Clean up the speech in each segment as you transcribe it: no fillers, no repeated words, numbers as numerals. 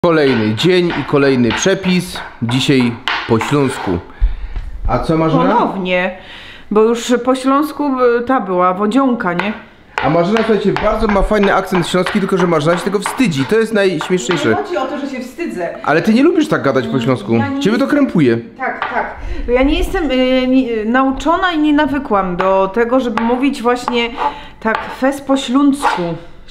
Kolejny dzień i kolejny przepis. Dzisiaj po śląsku. A co Marzena? Ponownie, bo już po śląsku ta była wodzionka, nie? A Marzena, słuchajcie, bardzo ma fajny akcent śląski, tylko że Marzena się tego wstydzi. To jest najśmieszniejsze. Nie chodzi o to, że się wstydzę. Ale ty nie lubisz tak gadać po śląsku. Ciebie to krępuje. Tak. Ja nie jestem nauczona i nie nawykłam do tego, żeby mówić właśnie tak fest po śląsku.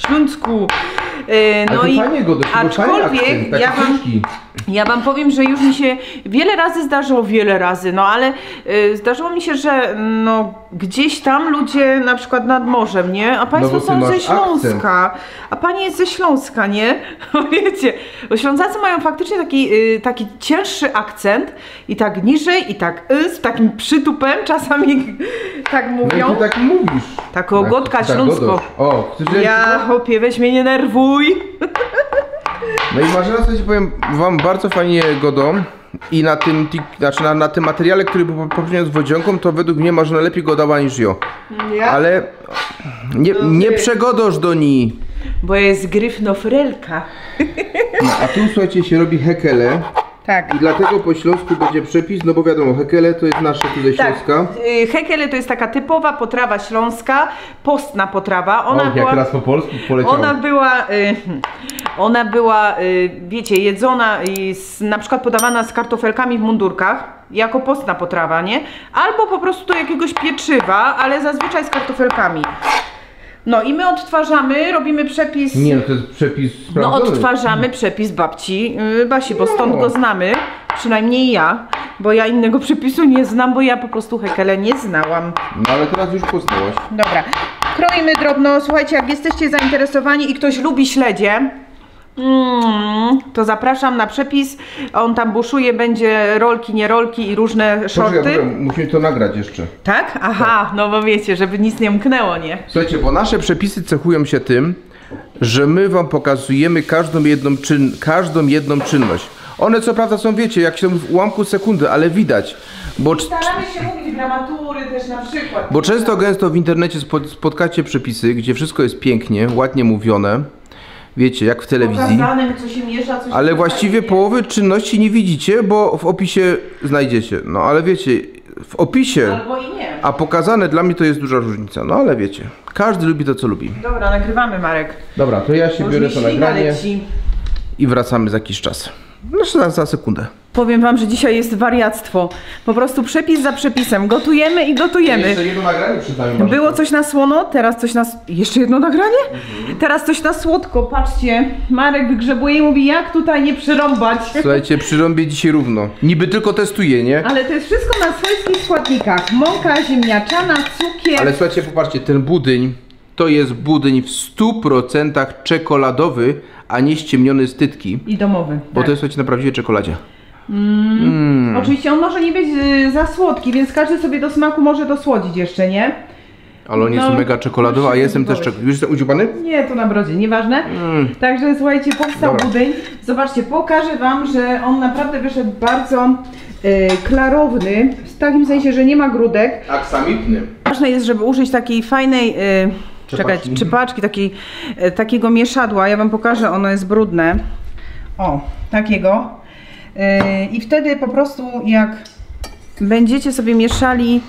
No i aczkolwiek ja wam powiem, że już mi się wiele razy, no ale zdarzyło mi się, że no gdzieś tam ludzie na przykład nad morzem, nie? A państwo są ze Śląska, a pani jest ze Śląska, nie? Wiecie, bo Ślązacy mają faktycznie taki cięższy akcent i tak niżej i tak z takim przytupem czasami tak mówią. No i ty tak mówisz. Tak ogotka śląsko. O, ja chłopie, weź mnie nie nerwuj. No i Marzena, słuchajcie, powiem wam, bardzo fajnie godą. I na tym, na tym materiale, który był poprzednio z wodzionką, to według mnie Marzena lepiej godała niż ja. Ale nie przegodosz do niej. Bo jest gryfnofrelka. No, a tu, słuchajcie, się robi hekele. Tak. I dlatego po śląsku będzie przepis, no bo wiadomo, hekele to jest nasze tu ze Śląska. Tak. Hekele to jest taka typowa potrawa śląska, postna potrawa. Jak teraz po polsku poleciało. Ona była, wiecie, jedzona i na przykład podawana z kartofelkami w mundurkach, jako postna potrawa, nie? Albo po prostu do jakiegoś pieczywa, ale zazwyczaj z kartofelkami. No i my odtwarzamy, robimy przepis... Nie, no to jest przepis sprawdzony. No odtwarzamy przepis babci Basi, bo stąd go znamy, przynajmniej ja, bo ja innego przepisu nie znam, bo ja po prostu hekele nie znałam. No ale teraz już poznałaś. Dobra, kroimy drobno, słuchajcie, jak jesteście zainteresowani i ktoś lubi śledzie, to zapraszam na przepis, on tam buszuje, będzie rolki, nie rolki i różne shorty. Poczekaj, musimy to nagrać jeszcze. Tak? Aha, tak. No bo wiecie, żeby nic nie umknęło, nie? Słuchajcie, bo nasze przepisy cechują się tym, że my wam pokazujemy każdą jedną czynność. One co prawda są, wiecie, jak się w ułamku sekundy, ale widać. Bo staramy się mówić gramatury też na przykład. Bo często gęsto w internecie spotkacie przepisy, gdzie wszystko jest pięknie, ładnie mówione. Wiecie, jak w telewizji. Pokazane, co się miesza, coś ale właściwie połowy czynności nie widzicie, bo w opisie znajdziecie. No ale wiecie, w opisie, albo i nie. A pokazane dla mnie to jest duża różnica. No ale wiecie, każdy lubi to, co lubi. Dobra, nagrywamy, Marek. Dobra, to ja się biorę to nagranie leci. I wracamy za jakiś czas. No za sekundę. Powiem wam, że dzisiaj jest wariactwo. Po prostu przepis za przepisem. Gotujemy i gotujemy. Jeszcze jedno nagranie przydajmy. Było coś na słono, teraz coś na... Jeszcze jedno nagranie? Teraz coś na słodko. Patrzcie, Marek wygrzebuje i mówi, jak tutaj nie przyrąbać. Słuchajcie, przyrąbię dzisiaj równo. Niby tylko testuję, nie? Ale to jest wszystko na swojskich składnikach. Mąka ziemniaczana, cukier. Ale słuchajcie, popatrzcie, ten budyń to jest budyń w 100% czekoladowy, a nie ściemniony z tytki. I domowy. Bo to jest, słuchajcie, na prawdziwej czekoladzie. Oczywiście on może nie być za słodki, więc każdy sobie do smaku może dosłodzić jeszcze, nie? Ale on jest mega czekoladowy, a jestem też czekoladowy. Już jestem udziubany? Nie, to na brodzie, nieważne. Także słuchajcie, powstał budyń. Zobaczcie, pokażę wam, że on naprawdę wyszedł bardzo klarowny, w takim sensie, że nie ma grudek. Aksamitny. Ważne jest, żeby użyć takiej fajnej czepaczki, takiego mieszadła. Ja wam pokażę, ono jest brudne. O, takiego. I wtedy po prostu jak będziecie sobie mieszali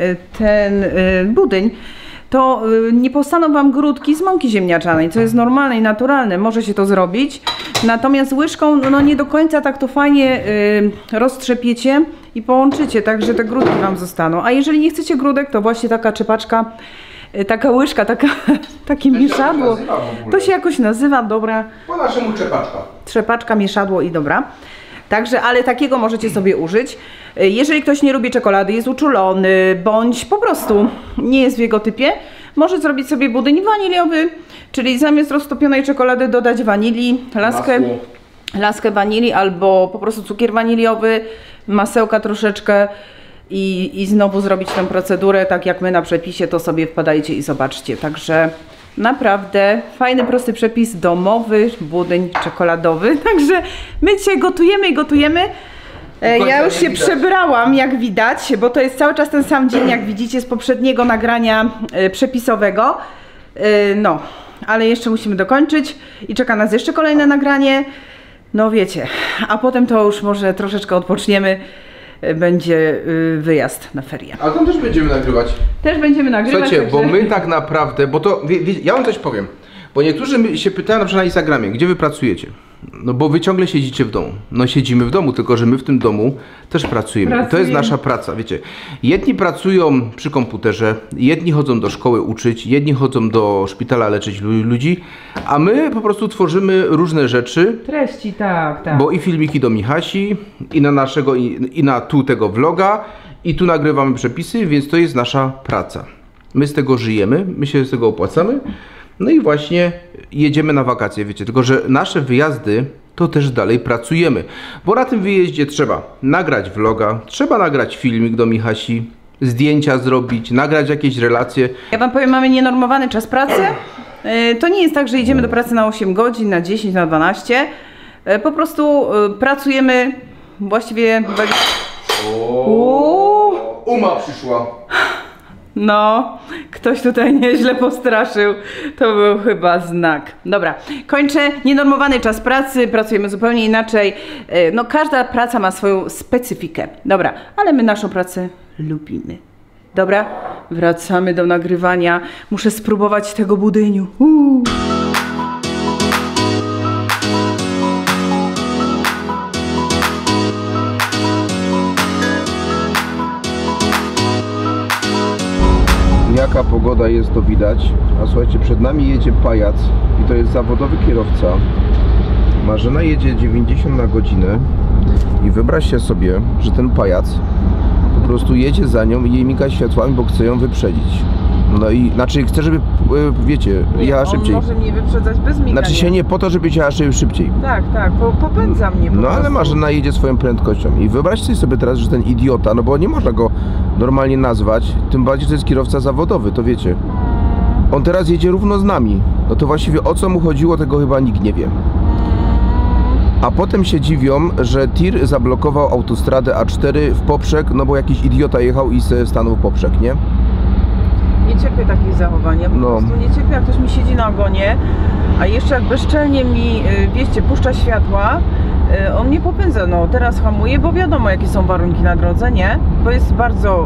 ten budyń, to nie powstaną wam grudki z mąki ziemniaczanej, co jest normalne i naturalne, może się to zrobić. Natomiast łyżką no nie do końca tak to fajnie roztrzepiecie i połączycie, tak że te grudki wam zostaną. A jeżeli nie chcecie grudek, to właśnie taka czepaczka, taka łyżka, takie mieszadło, to się jakoś nazywa, dobra. Po naszemu czepaczka. Trzepaczka, mieszadło i dobra. Także, ale takiego możecie sobie użyć. Jeżeli ktoś nie lubi czekolady, jest uczulony, bądź po prostu nie jest w jego typie, może zrobić sobie budyń waniliowy, czyli zamiast roztopionej czekolady dodać wanilii, laskę wanilii albo po prostu cukier waniliowy, masełka troszeczkę i znowu zrobić tę procedurę, tak jak my na przepisie, to sobie wpadajcie i zobaczcie. Także naprawdę fajny, prosty przepis, domowy budyń czekoladowy. Także my dzisiaj gotujemy i gotujemy. Ja już się przebrałam, jak widać, bo to jest cały czas ten sam dzień, jak widzicie, z poprzedniego nagrania przepisowego. No, ale jeszcze musimy dokończyć i czeka nas jeszcze kolejne nagranie. No wiecie, a potem to już może troszeczkę odpoczniemy, będzie wyjazd na ferie. A tam też będziemy nagrywać. Też będziemy nagrywać. Słuchajcie, także... bo my tak naprawdę, bo to, ja wam coś powiem, bo niektórzy się pytają na przykład na Instagramie, gdzie wy pracujecie? No bo wy ciągle siedzicie w domu. No siedzimy w domu, tylko że my w tym domu też pracujemy. To jest nasza praca, wiecie. Jedni pracują przy komputerze, jedni chodzą do szkoły uczyć, jedni chodzą do szpitala leczyć ludzi, a my po prostu tworzymy różne rzeczy. Treści, tak. Bo i filmiki do Michasi, i na naszego, i na tu tego vloga, i tu nagrywamy przepisy, więc to jest nasza praca. My z tego żyjemy, my się z tego opłacamy. No i właśnie jedziemy na wakacje, wiecie, tylko że nasze wyjazdy to też dalej pracujemy, bo na tym wyjeździe trzeba nagrać vloga, trzeba nagrać filmik do Michasi, zdjęcia zrobić, nagrać jakieś relacje. Ja wam powiem, mamy nienormowany czas pracy. To nie jest tak, że idziemy do pracy na 8 godzin, na 10, na 12. Po prostu pracujemy właściwie... Uma przyszła. No, ktoś tutaj nieźle postraszył. To był chyba znak. Dobra, kończę. Nienormowany czas pracy, pracujemy zupełnie inaczej. No, każda praca ma swoją specyfikę. Dobra, ale my naszą pracę lubimy. Dobra, wracamy do nagrywania. Muszę spróbować tego budyniu. Jaka pogoda jest, to widać. A słuchajcie, przed nami jedzie pajac i to jest zawodowy kierowca. Marzena jedzie 90 na godzinę i wyobraźcie sobie, że ten pajac po prostu jedzie za nią i jej miga światłami, bo chce ją wyprzedzić. No i znaczy chce, żeby, wiecie, jechała szybciej. On może mnie wyprzedzać bez migania. Znaczy się nie po to, żeby jechała szybciej. Tak, popędza mnie po No prostu. ale Marzena jedzie swoją prędkością i wyobraźcie sobie teraz, że ten idiota, no bo nie można go normalnie nazwać, tym bardziej, że to jest kierowca zawodowy, to wiecie. On teraz jedzie równo z nami, no to właściwie o co mu chodziło, tego chyba nikt nie wie. A potem się dziwią, że tir zablokował autostradę A4 w poprzek, no bo jakiś idiota jechał i se stanął w poprzek, nie? Nie cierpię takich zachowań, ja po prostu nie cierpię, jak ktoś mi siedzi na ogonie, a jeszcze jak bezczelnie mi, wiecie, puszcza światła, on mnie popędza, no teraz hamuje, bo wiadomo jakie są warunki na drodze, nie? Bo jest bardzo,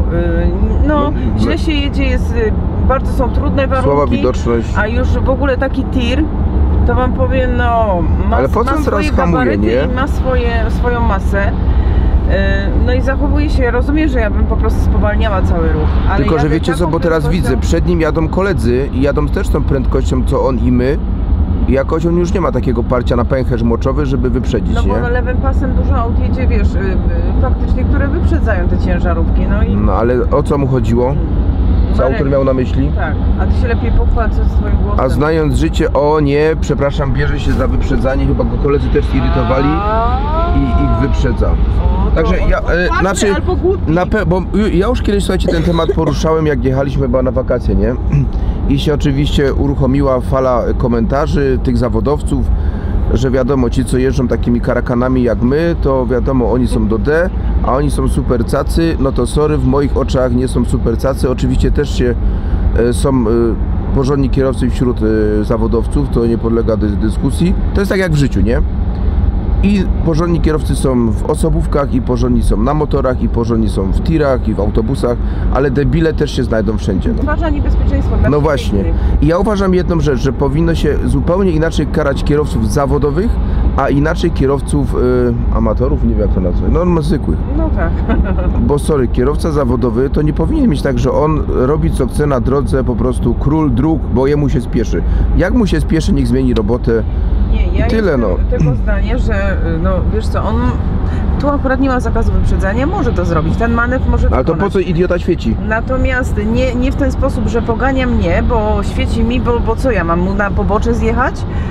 źle się jedzie, bardzo są trudne warunki. Słaba widoczność. A już w ogóle taki tir, to wam powiem, no, ale po co on teraz hamuje, nie? I ma swoją masę. No i zachowuje się, rozumiem, że ja bym po prostu spowalniała cały ruch. Ale tylko, że wiecie co, bo teraz widzę, przed nim jadą koledzy i jadą też tą prędkością, co on i my. I jakoś on już nie ma takiego parcia na pęcherz moczowy, żeby wyprzedzić, no, nie? No bo lewym pasem dużo aut jedzie, wiesz, faktycznie, które wyprzedzają te ciężarówki, no i... No ale o co mu chodziło? Co autor miał na myśli? Tak, a ty się lepiej pochwal, co z twoim głosem. A znając życie, o nie, przepraszam, bierze się za wyprzedzanie, chyba go koledzy też irytowali i ich wyprzedza. Także ja, znaczy, bo ja już kiedyś, słuchajcie, ten temat poruszałem, jak jechaliśmy chyba na wakacje, nie? I się oczywiście uruchomiła fala komentarzy tych zawodowców, że wiadomo, ci co jeżdżą takimi karakanami jak my, to wiadomo, oni są do D, a oni są super cacy, no to sorry, w moich oczach nie są super cacy, oczywiście też są porządni kierowcy wśród zawodowców, to nie podlega dyskusji, to jest tak jak w życiu, nie? I porządni kierowcy są w osobówkach, i porządni są na motorach, i porządni są w tirach, i w autobusach, ale debile też się znajdą wszędzie. No. Uważa niebezpieczeństwo dla No właśnie. I ja uważam jedną rzecz, że powinno się zupełnie inaczej karać kierowców zawodowych, a inaczej kierowców amatorów, nie wiem jak to nazwać, no zwykłych. No tak. Bo sorry, kierowca zawodowy to nie powinien mieć tak, że on robi co chce na drodze, po prostu król dróg, bo jemu się spieszy. Jak mu się spieszy, niech zmieni robotę. Nie, ja tyle, jestem tego zdania, że no wiesz co, on tu akurat nie ma zakazu wyprzedzania, może to zrobić, ten manewr może Ale to wykonać. po co idiota świeci? Natomiast nie w ten sposób, że pogania mnie, bo świeci mi, bo co ja mam mu na pobocze zjechać?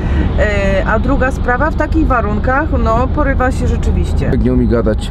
A druga sprawa, w takich warunkach, no porywa się rzeczywiście. Nie umie gadać.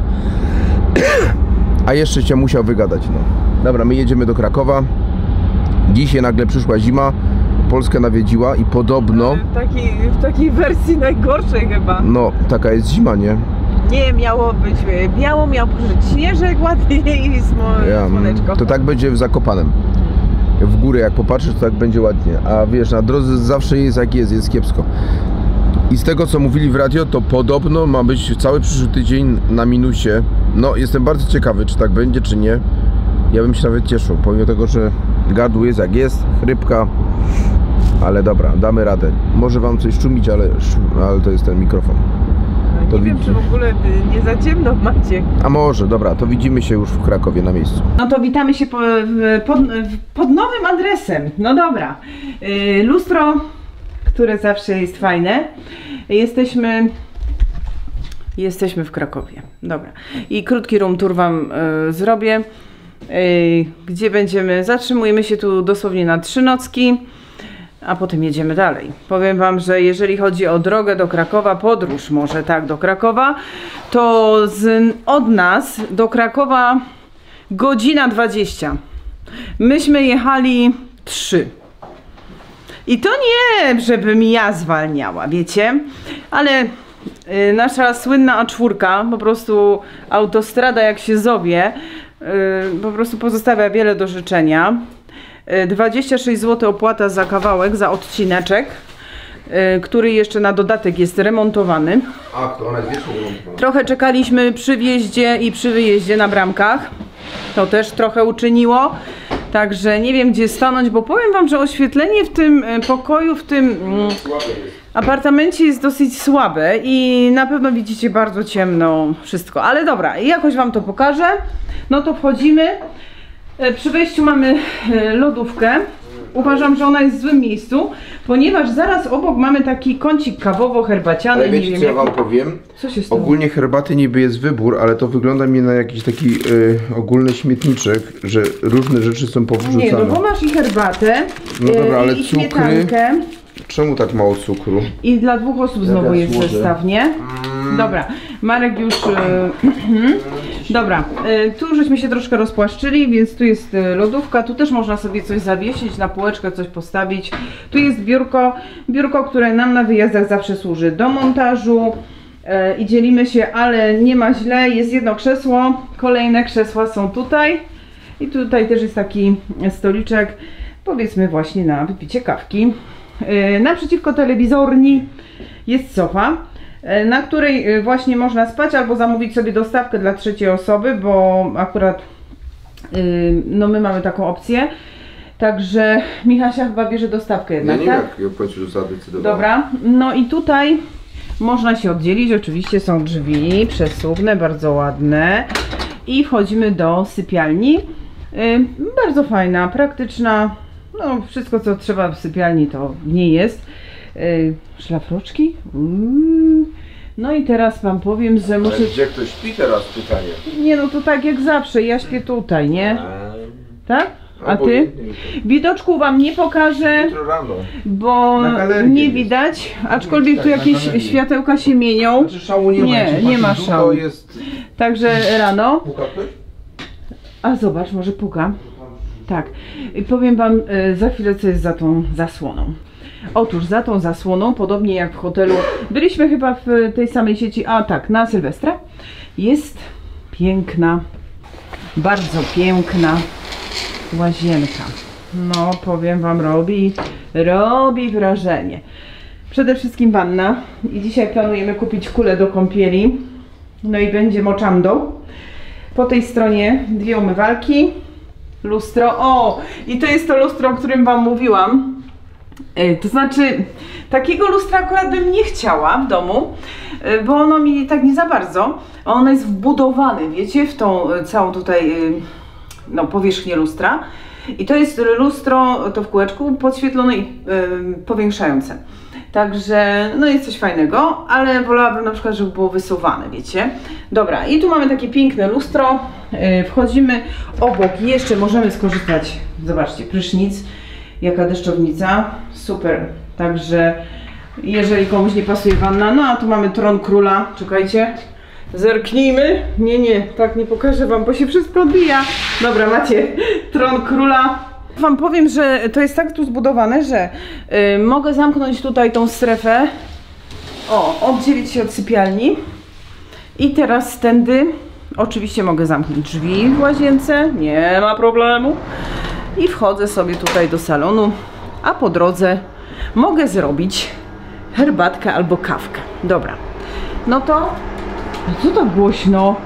A jeszcze cię musiał wygadać, no. Dobra, my jedziemy do Krakowa. Dzisiaj nagle przyszła zima. Polskę nawiedziła i podobno... W takiej wersji najgorszej chyba. No, taka jest zima, nie? Nie, miało być biało, miał przyjść śnieżek ładnie i słoneczko. To tak będzie w Zakopanem. W górę jak popatrzysz, to tak będzie ładnie. A wiesz, na drodze zawsze jest jak jest kiepsko. I z tego co mówili w radio, to podobno ma być cały przyszły tydzień na minusie. No jestem bardzo ciekawy, czy tak będzie, czy nie. Ja bym się nawet cieszył, pomimo tego, że gardło jest jak jest, chrypka. Ale dobra, damy radę. Może wam coś szumić, ale to jest ten mikrofon. To nie wiem, czy w ogóle nie za ciemno macie. A może, dobra, to widzimy się już w Krakowie na miejscu. No to witamy się pod nowym adresem. No dobra. Lustro, które zawsze jest fajne. Jesteśmy w Krakowie. Dobra. I krótki room tour wam zrobię. Gdzie będziemy? Zatrzymujemy się tu dosłownie na 3 nocki. A potem jedziemy dalej. Powiem wam, że jeżeli chodzi o drogę do Krakowa, podróż może tak do Krakowa, to od nas do Krakowa godzina 20. Myśmy jechali 3. I to nie, żebym ja zwalniała, wiecie, ale nasza słynna A4, po prostu autostrada jak się zowie, po prostu pozostawia wiele do życzenia. 26 zł opłata za kawałek, za odcineczek, który jeszcze na dodatek jest remontowany. A, to ona jest wiecznie remontowana. Trochę czekaliśmy przy wjeździe i przy wyjeździe na bramkach. To też trochę uczyniło. Także nie wiem, gdzie stanąć, bo powiem wam, że oświetlenie w tym pokoju, w tym apartamencie jest dosyć słabe i na pewno widzicie bardzo ciemno wszystko. Ale dobra, jakoś wam to pokażę. No to wchodzimy. Przy wejściu mamy lodówkę. Uważam, że ona jest w złym miejscu, ponieważ zaraz obok mamy taki kącik kawowo-herbaciany. Ale wiecie, co ja wam powiem? Co się stało? Ogólnie herbaty niby jest wybór, ale to wygląda mi na jakiś taki ogólny śmietniczek, że różne rzeczy są powrzucane. Nie, no bo masz i herbatę, no dobra, ale i cukry. śmietankę. Czemu tak mało cukru? I dla 2 osób znowu jest złożę. zestaw, nie? Dobra, Marek już... Dobra, tu żeśmy się troszkę rozpłaszczyli, więc tu jest lodówka, tu też można sobie coś zawiesić, na półeczkę coś postawić. Tu jest biurko, które nam na wyjazdach zawsze służy do montażu i dzielimy się, ale nie ma źle, jest jedno krzesło, kolejne krzesła są tutaj i tutaj też jest taki stoliczek, powiedzmy właśnie na wypicie kawki. Naprzeciwko telewizorni jest sofa, na której właśnie można spać albo zamówić sobie dostawkę dla 3. osoby, bo akurat no my mamy taką opcję. Także Michasia chyba bierze dostawkę jednak, nie, tak? Ja w końcu zadecydowałem. Dobra, no i tutaj można się oddzielić, oczywiście są drzwi przesuwne, bardzo ładne i wchodzimy do sypialni. Bardzo fajna, praktyczna. No, wszystko co trzeba w sypialni to w niej jest. Szlafroczki. No i teraz wam powiem, że muszę... Gdzie ktoś śpi teraz, pytanie? Nie no, to tak jak zawsze, ja śpię tutaj, nie? Tak? A ty? Widoczku wam nie pokażę, Jutro rano. bo nie widać, aczkolwiek tu jakieś światełka się mienią. Znaczy szału nie ma. Nie ma szału. Jest... Także rano. Puka ktoś? A zobacz, może puka. Tak. I powiem wam za chwilę, co jest za tą zasłoną. Otóż za tą zasłoną, podobnie jak w hotelu, byliśmy chyba w tej samej sieci, a tak, na Sylwestra, jest piękna, bardzo piękna łazienka. No, powiem wam, robi wrażenie. Przede wszystkim wanna i dzisiaj planujemy kupić kulę do kąpieli, no i będzie moczando. Po tej stronie 2 umywalki, lustro, o, i to jest to lustro, o którym wam mówiłam. To znaczy, takiego lustra akurat bym nie chciała w domu, bo ono mi tak nie za bardzo. Ono jest wbudowane, wiecie, w tą całą tutaj no, powierzchnię lustra. I to jest lustro, to w kółeczku, podświetlone i powiększające. Także, no jest coś fajnego, ale wolałabym na przykład, żeby było wysuwane, wiecie. Dobra, i tu mamy takie piękne lustro. Wchodzimy obok, jeszcze możemy skorzystać, zobaczcie, prysznic. Jaka deszczownica, super. Także jeżeli komuś nie pasuje wanna, no a tu mamy tron króla, czekajcie, zerknijmy. Nie, tak nie pokażę wam, bo się wszystko odbija. Dobra, macie tron króla. Wam powiem, że to jest tak tu zbudowane, że mogę zamknąć tutaj tą strefę, oddzielić się od sypialni i teraz tędy oczywiście mogę zamknąć drzwi w łazience, nie ma problemu. I wchodzę sobie tutaj do salonu, a po drodze mogę zrobić herbatkę albo kawkę. Dobra, no to... Co to głośno?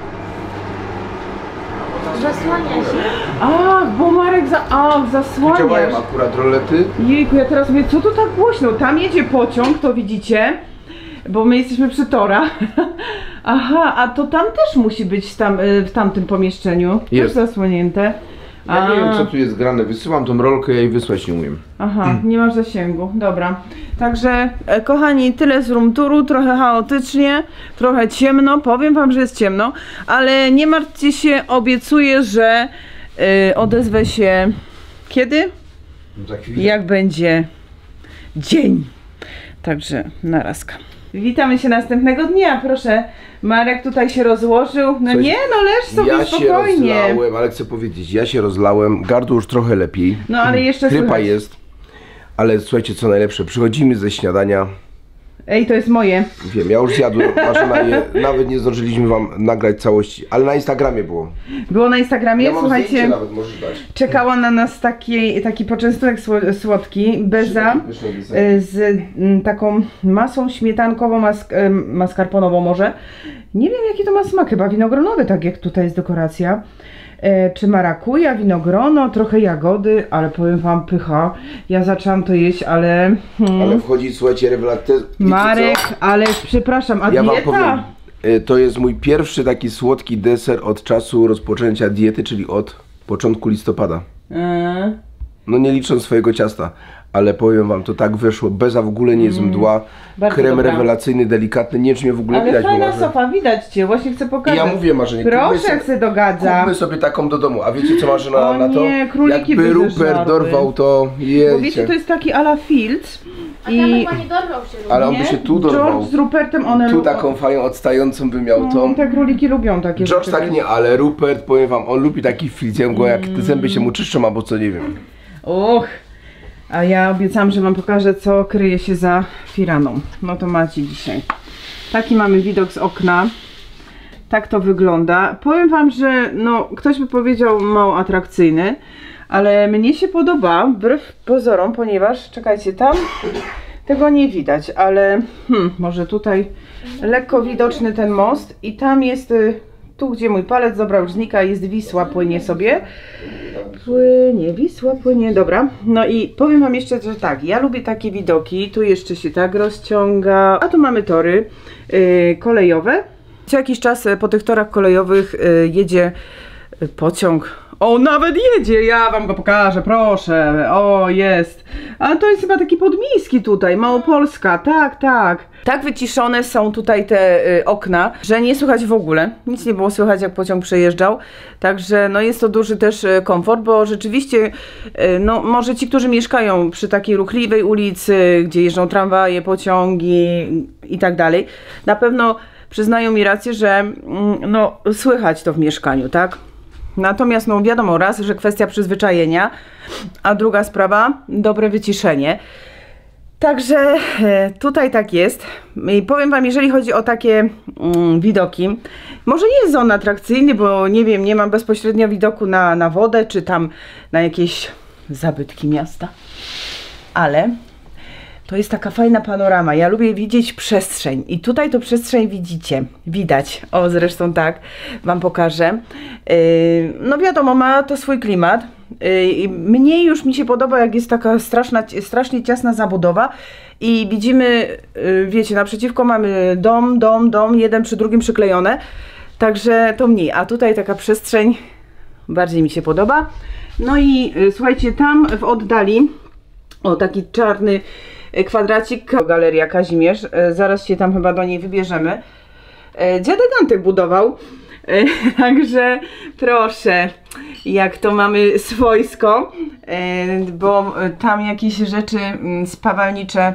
Zasłania się. Ach, bo Marek zasłaniasz. Działają akurat rolety. Jejku, ja teraz mówię, co to tak głośno? Tam jedzie pociąg, to widzicie? Bo my jesteśmy przy torach. Aha, a to tam też musi być w tamtym pomieszczeniu. Jest. Też zasłonięte. Ja nie wiem, co tu jest grane. Wysyłam tą rolkę, ja jej wysłać nie umiem. Aha, nie masz zasięgu, dobra. Także, kochani, tyle z room touru, trochę chaotycznie, trochę ciemno, powiem wam, że jest ciemno, ale nie martwcie się, obiecuję, że odezwę się kiedy? Za chwilę. Jak będzie dzień. Także, narazka. Witamy się następnego dnia, proszę. Marek tutaj się rozłożył. No Słuchajcie, nie, no leż sobie ja spokojnie. się rozlałem, ale chcę powiedzieć, ja się rozlałem, gardło już trochę lepiej. No ale jeszcze Chrypa słychać. jest, ale słuchajcie, co najlepsze, przychodzimy ze śniadania. Ej, to jest moje. Wiem, ja już zjadłem, Marzena je, nawet nie zdążyliśmy wam nagrać całości, ale na Instagramie było. Było na Instagramie, Ja mam słuchajcie. zdjęcie nawet, możesz dać. Czekała na nas taki poczęstunek słodki, beza z taką masą śmietankową, mascarponową może. Nie wiem jaki to ma smak, chyba winogronowy, tak jak tutaj jest dekoracja. Czy marakuja, winogrono, trochę jagody, ale powiem wam pycha. Ja zaczęłam to jeść, ale... Ale wchodzi, słuchajcie, rewelacja. Marek, ale przepraszam, a Ja wam dieta? powiem, to jest mój pierwszy taki słodki deser od czasu rozpoczęcia diety, czyli od początku listopada. No nie licząc swojego ciasta, ale powiem wam, to tak wyszło, beza w ogóle nie jest mdła, Bardzo krem dobra. rewelacyjny, delikatny, nie wiem czy mnie w ogóle Ale widać. fajna bo może- sofa, widać cię, właśnie chcę I pokazać. ja mówię Marzenie, Proszę, jak się dogadza. kupmy sobie taką do domu, a wiecie co Marzena O na to? nie, króliki Jakby by Rupert zeżarły. dorwał to, Bo wiecie, jejcie. to jest taki ala Fields A tam i chyba nie dorwał się. Ale on by nie? się tu dorwał. George z Rupertem, one Tu lubią. taką fajną odstającą by miał tą. Te króliki lubią takie George rzeczy. tak nie, ale Rupert, powiem wam, on lubi taki filc, ja go jak te zęby się mu czyszczą, albo co, nie wiem. Och, a ja obiecałam, że wam pokażę, co kryje się za firaną. No to macie dzisiaj. Taki mamy widok z okna. Tak to wygląda. Powiem wam, że no, ktoś by powiedział mało atrakcyjny, ale mnie się podoba, wbrew pozorom, ponieważ, czekajcie, tam tego nie widać, ale może tutaj lekko widoczny ten most i tam jest, tu gdzie mój palec, dobra, już znika, jest Wisła, płynie sobie. Płynie, Wisła płynie, dobra. No i powiem wam jeszcze, że tak, ja lubię takie widoki, tu jeszcze się tak rozciąga, a tu mamy tory kolejowe. Co jakiś czas po tych torach kolejowych jedzie pociąg. O, nawet jedzie, ja wam go pokażę, proszę. O, jest. A to jest chyba taki podmiejski tutaj, Małopolska, tak, tak. Tak wyciszone są tutaj te okna, że nie słychać w ogóle. Nic nie było słychać, jak pociąg przejeżdżał. Także no jest to duży też komfort, bo rzeczywiście no może ci, którzy mieszkają przy takiej ruchliwej ulicy, gdzie jeżdżą tramwaje, pociągi i tak dalej, na pewno przyznają mi rację, że no słychać to w mieszkaniu, tak? Natomiast no wiadomo, raz, że kwestia przyzwyczajenia, a druga sprawa, dobre wyciszenie. Także tutaj tak jest. I powiem wam, jeżeli chodzi o takie widoki, może nie jest on atrakcyjny, bo nie wiem, nie mam bezpośrednio widoku na wodę, czy tam na jakieś zabytki miasta, ale to jest taka fajna panorama. Ja lubię widzieć przestrzeń i tutaj to przestrzeń widzicie, widać. O, zresztą tak, wam pokażę. No wiadomo, ma to swój klimat. Mnie już mi się podoba, jak jest taka strasznie ciasna zabudowa i widzimy, wiecie, naprzeciwko mamy dom, jeden przy drugim przyklejone, także to mniej, a tutaj taka przestrzeń bardziej mi się podoba. No i słuchajcie, tam w oddali, o, taki czarny kwadracik, Galeria Kazimierz, zaraz się tam chyba do niej wybierzemy. Dziadek Antek budował, także proszę, jak to mamy swojsko, bo tam jakieś rzeczy spawalnicze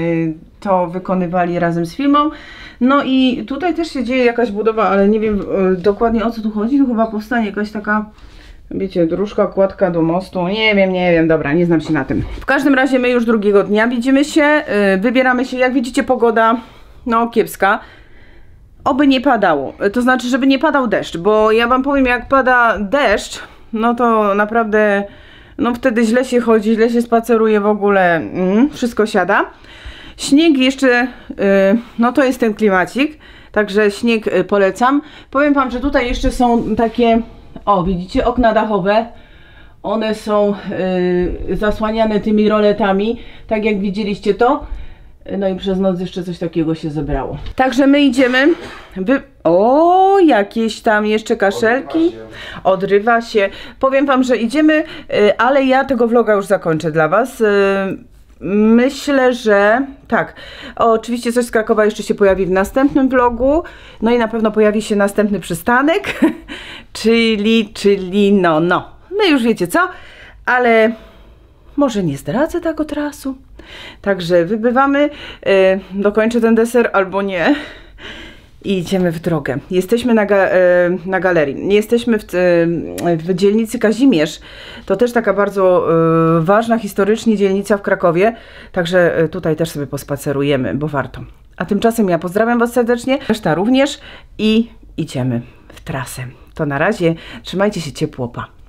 to wykonywali razem z firmą. No i tutaj też się dzieje jakaś budowa, ale nie wiem dokładnie o co tu chodzi, tu chyba powstanie jakaś taka, wiecie, dróżka, kładka do mostu, nie wiem, dobra, nie znam się na tym. W każdym razie my już drugiego dnia widzimy się, wybieramy się, jak widzicie pogoda, no kiepska. Oby nie padało, to znaczy, żeby nie padał deszcz, bo ja wam powiem, jak pada deszcz, no to naprawdę, no wtedy źle się chodzi, źle się spaceruje w ogóle, wszystko siada. Śnieg jeszcze, no to jest ten klimacik, także śnieg polecam. Powiem wam, że tutaj jeszcze są takie, o widzicie, okna dachowe. One są zasłaniane tymi roletami, tak jak widzieliście to. No i przez noc jeszcze coś takiego się zebrało. Także my idziemy. O, jakieś tam jeszcze kaszelki. Odrywa się. Powiem wam, że idziemy, ale ja tego vloga już zakończę dla was. Myślę, że tak. Oczywiście coś z Krakowa jeszcze się pojawi w następnym vlogu. No i na pewno pojawi się następny przystanek. czyli no. No już wiecie co, ale może nie zdradzę tak od razu. Także wybywamy, dokończę ten deser albo nie i idziemy w drogę. Jesteśmy na galerii, jesteśmy w dzielnicy Kazimierz. To też taka bardzo ważna historycznie dzielnica w Krakowie, także tutaj też sobie pospacerujemy, bo warto. A tymczasem ja pozdrawiam was serdecznie, reszta również i idziemy w trasę. To na razie, trzymajcie się ciepło, pa.